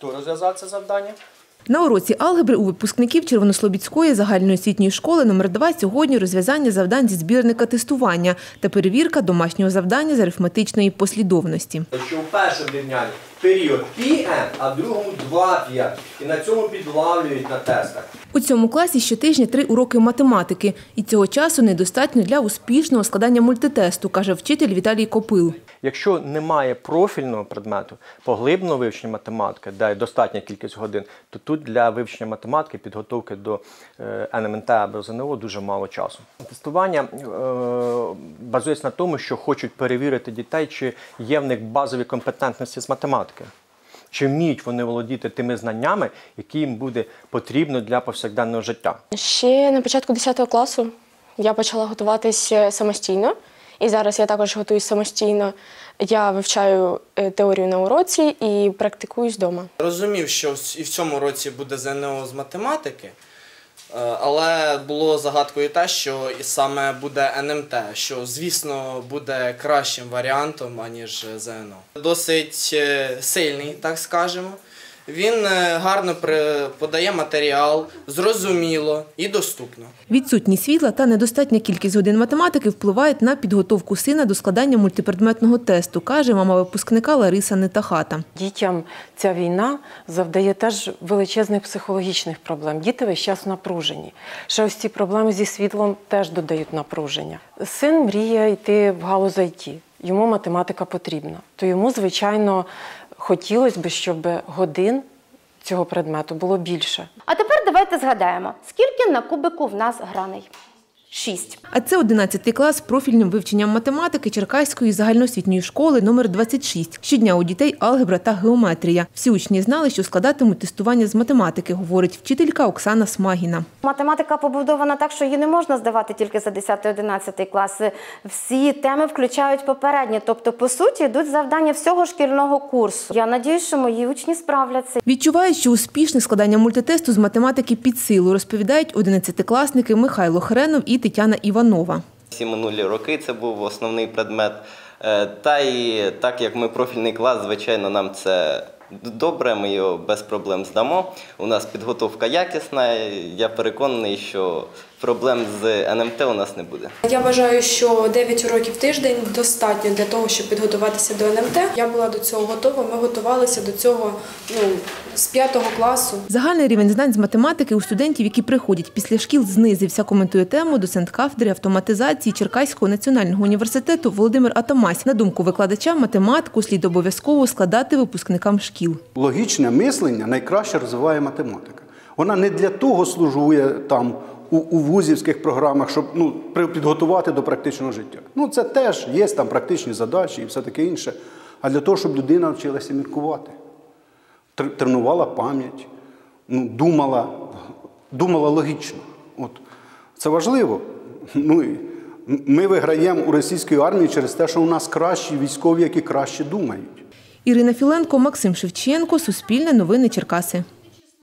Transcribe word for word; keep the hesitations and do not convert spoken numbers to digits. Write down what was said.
Хто розв'язав це завдання? На уроці алгебри у випускників Червонослобідської загальноосвітньої школи номер два сьогодні розв'язання завдань зі збірника тестування та перевірка домашнього завдання з арифметичної послідовності. Що в першому рівнянні період пі ен, а в другому два пі ен. І на цьому підлавлюють на тестах. У цьому класі щотижня три уроки математики. І цього часу недостатньо для успішного складання мультитесту, каже вчитель Віталій Копил. Якщо немає профільного предмету, поглибленого вивчення математики, де достатня кількість годин, то тут для вивчення математики, підготовки до ен ем ен те або зе ен о дуже мало часу. Тестування е, базується на тому, що хочуть перевірити дітей, чи є в них базові компетентності з математики. Чи вміють вони володіти тими знаннями, які їм буде потрібно для повсякденного життя. Ще на початку десятого класу я почала готуватися самостійно. І зараз я також готуюсь самостійно. Я вивчаю теорію на уроці і практикуюсь вдома. Розумів, що і в цьому році буде зе ен о з математики, але було загадкою те, що саме буде ен ем те, що, звісно, буде кращим варіантом, аніж зе ен о. Досить сильний, так скажемо. Він гарно подає матеріал, зрозуміло і доступно. Відсутність світла та недостатня кількість годин математики впливають на підготовку сина до складання мультипредметного тесту, каже мама випускника Лариса Нетахата. Дітям ця війна завдає теж величезних психологічних проблем. Діти весь час напружені. Ще ось ці проблеми зі світлом теж додають напруження. Син мріє йти в галузь ай ті. Йому математика потрібна. То йому, звичайно, хотілося б, щоб годин цього предмету було більше. А тепер давайте згадаємо, скільки на кубику в нас граней? Шість. А це одинадцятий клас з профільним вивченням математики Черкаської загальноосвітньої школи номер двадцять шість. Щодня у дітей алгебра та геометрія. Всі учні знали, що складатимуть тестування з математики, говорить вчителька Оксана Смагіна. Математика побудована так, що її не можна здавати тільки за десятий-одинадцятий класи. Всі теми включають попередні, тобто, по суті, йдуть завдання всього шкільного курсу. Я сподіваюся, що мої учні справляться. Відчувають, що успішне складання мультитесту з математики під силу, розповідають одинадцятикласники Михайло Хренов і Тетяна Іванова. Всі минулі роки це був основний предмет. Та і так як ми профільний клас, звичайно, нам це добре, ми його без проблем здамо. У нас підготовка якісна, я переконаний, що проблем з ен ем те у нас не буде. Я вважаю, що дев'ять уроків в тиждень достатньо для того, щоб підготуватися до ен ем те. Я була до цього готова, ми готувалися до цього ну, з п'ятого класу. Загальний рівень знань з математики у студентів, які приходять після шкіл, знизився, коментує тему доцент кафедри автоматизації Черкаського національного університету Володимир Атамась. На думку викладача, математику слід обов'язково складати випускникам шкіл. Логічне мислення найкраще розвиває математика. Вона не для того служує там у, у вузівських програмах, щоб ну, підготувати до практичного життя. Ну, це теж є там практичні задачі і все таке інше. А для того, щоб людина вчилася міркувати, тренувала пам'ять, ну, думала, думала логічно. От. Це важливо. Ну, і ми виграємо у російській армії через те, що у нас кращі військові, які краще думають. Ірина Філенко, Максим Шевченко, Суспільне новини Черкаси.